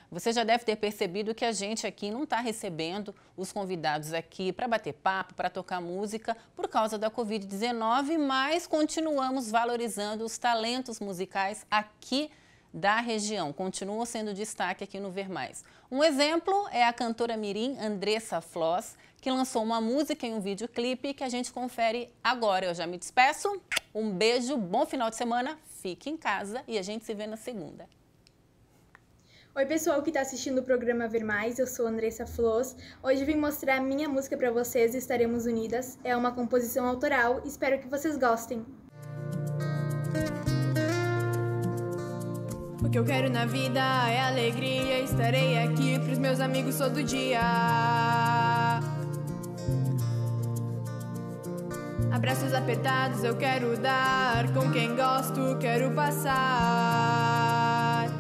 Você já deve ter percebido que a gente aqui não está recebendo os convidados aqui para bater papo, para tocar música por causa da Covid-19, mas continuamos valorizando os talentos musicais aqui da região. Continuam sendo destaque aqui no Ver Mais. Um exemplo é a cantora mirim Andressa Floss, que lançou uma música em um videoclipe que a gente confere agora. Eu já me despeço. Um beijo, bom final de semana, fique em casa e a gente se vê na segunda. Oi pessoal que está assistindo o programa Ver Mais, eu sou Andressa Floss. Hoje vim mostrar a minha música para vocês, Estaremos Unidas. É uma composição autoral, espero que vocês gostem. O que eu quero na vida é alegria, estarei aqui pros meus amigos todo dia. Abraços apertados eu quero dar, com quem gosto quero passar.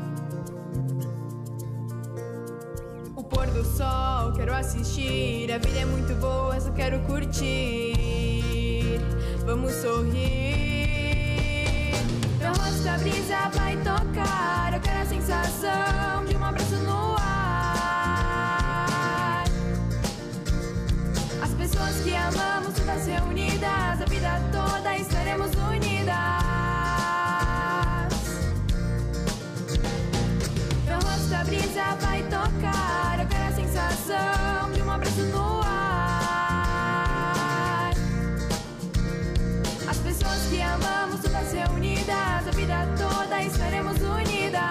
O pôr do sol quero assistir, a vida é muito boa, só quero curtir. Vamos sorrir, meu rosto a brisa vai tocar, eu quero a sensação de um abraço no ar. As pessoas que amamos todas reunidas, a vida toda estaremos unidas. Meu rosto a brisa vai tocar, eu quero a sensação de um abraço no ar. As pessoas que amamos todas reunidas, a vida toda estaremos unidas.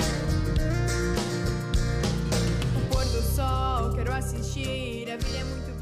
O pôr do sol quero assistir, a vida é muito